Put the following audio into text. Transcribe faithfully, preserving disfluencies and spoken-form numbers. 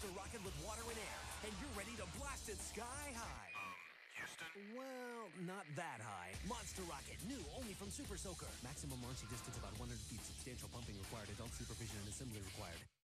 monster rocket with water and air, and you're ready to blast it sky high. Um, Houston? Well, not that high. Monster Rocket, new only from Super Soaker. Maximum launching distance about one hundred feet. Substantial pumping required. Adult supervision and assembly required.